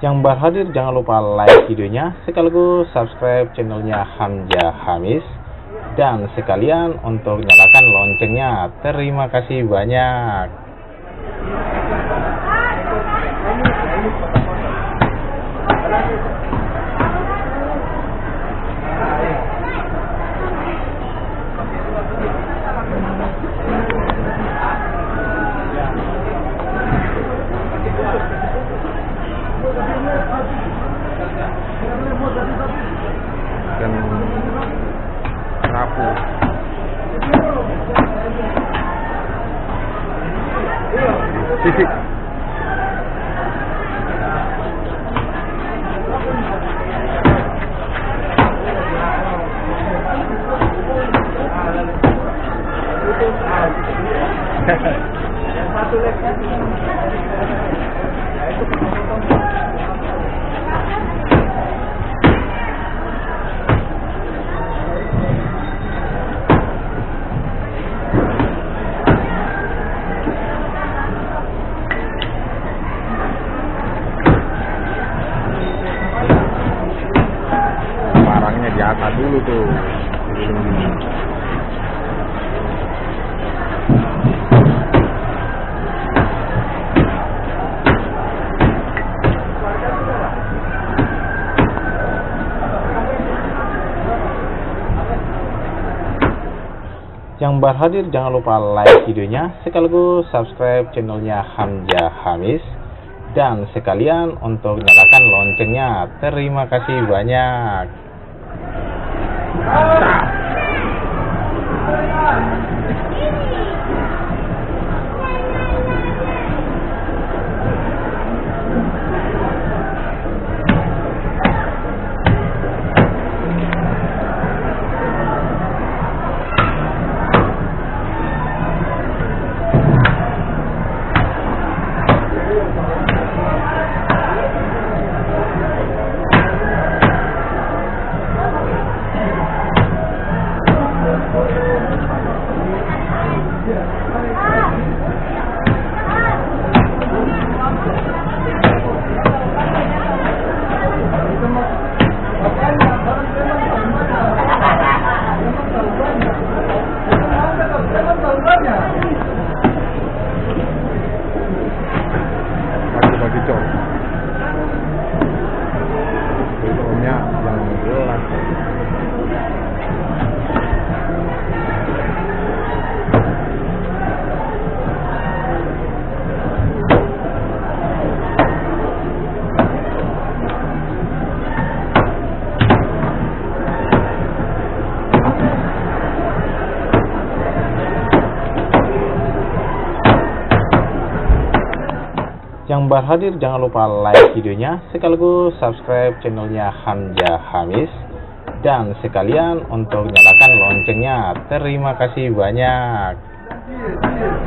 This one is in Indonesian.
Yang baru hadir jangan lupa like videonya sekaligus subscribe channelnya Hamzah Hamis dan sekalian untuk nyalakan loncengnya. Terima kasih banyak. Dan rapuh. Sisi. Yang satu lagi. Barangnya di atas dulu tuh. Yang baru hadir jangan lupa like videonya sekaligus subscribe channelnya Hamzah Hamis dan sekalian untuk nyalakan loncengnya. Terima kasih banyak. Bagi cok. Coknya yang jelas. Yang baru hadir jangan lupa like videonya sekaligus subscribe channelnya Hamzah Hamis dan sekalian untuk nyalakan loncengnya. Terima kasih banyak.